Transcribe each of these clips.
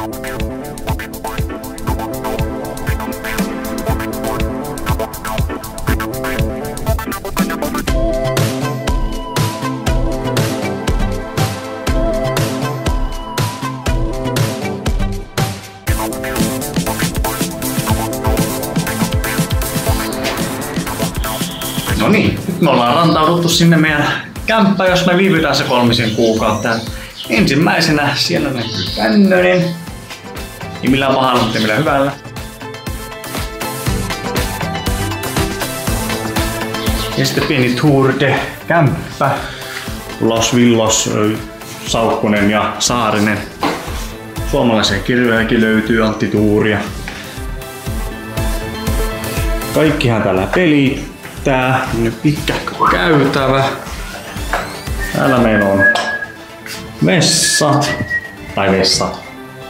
No niin, nyt me ollaan rantauduttu sinne meidän kämppään, jos me viivytään se 3 kuukautta. Ensimmäisenä siellä näkyy tämmönen. Ei millään pahalla, mutta millään hyvällä. Ja sitten pieni tour de kämppä. Los Villos, Saukkonen ja Saarinen. Suomalaisia kirjojakin löytyy, Antti Tuuria. Kaikkihan täällä pelittää. Pitkä käytävä. Täällä meillä on vessat. Tai vessat.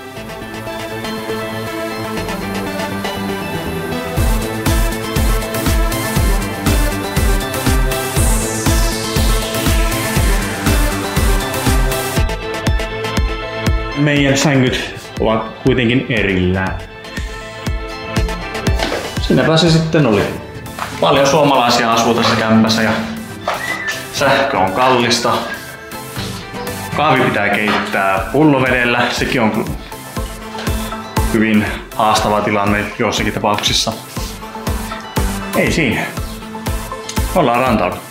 Meidän sängyt ovat kuitenkin erillään. Siinäpä se sitten oli. Paljon suomalaisia asuu tässä kämpässä ja sähkö on kallista. Kahvi pitää keittää pullovedellä, sekin on hyvin haastava tilanne joissakin tapauksissa. Ei siinä. Ollaan rantauduttu.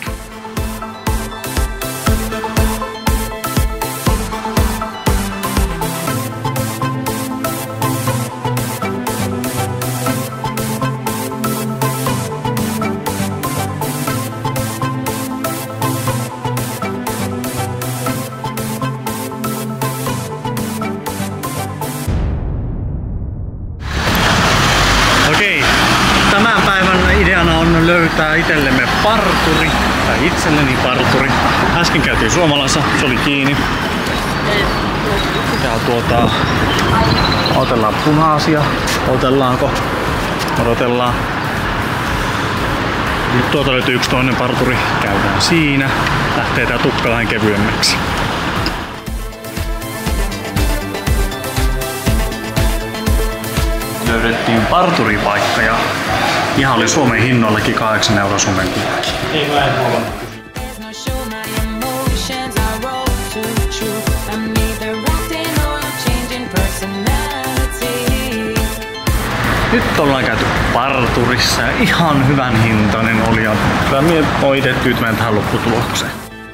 Tämän päivän ideana on löytää itsellemme parturi, tai itselleni parturi. Äsken käytiin suomalaisessa, se oli kiinni. Ja otellaan punaisia. Otellaanko? Odotellaan. Nyt tuolta löytyy yksi toinen parturi. Käydään siinä. Lähtee tää tukka vähän kevyemmäksi. Löydettiin parturipaikka ja ihan oli Suomen hinnoillakin 8 € Suomen kuukki. Ei mä en huomannut. Nyt ollaan käyty parturissa ja ihan hyvän hintainen oli ja kyllä minä oon itse tyytyväinen tähän lopputulokseen.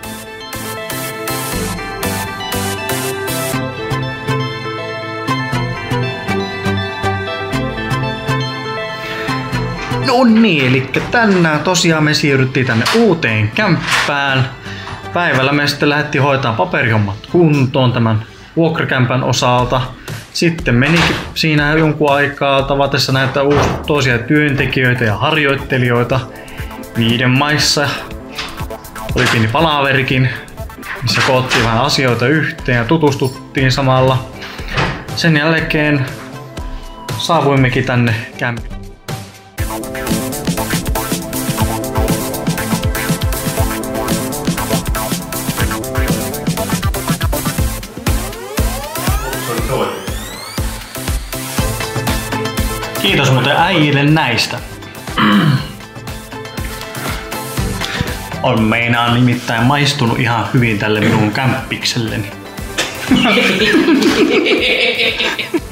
No niin, eli tänään tosiaan me siirryttiin tänne uuteen kämppään. Päivällä me sitten lähdettiin hoitamaan paperihommat kuntoon tämän vuokrakämpän osalta. Sitten menikin siinä jonkun aikaa tavatessa näitä toisia työntekijöitä ja harjoittelijoita. Viiden maissa oli pieni palaverikin, missä koottiin vähän asioita yhteen ja tutustuttiin samalla. Sen jälkeen saavuimmekin tänne kämppään. Kiitos muuten äijille näistä. On meinaan nimittäin maistunut ihan hyvin tälle minun kämppikselleni.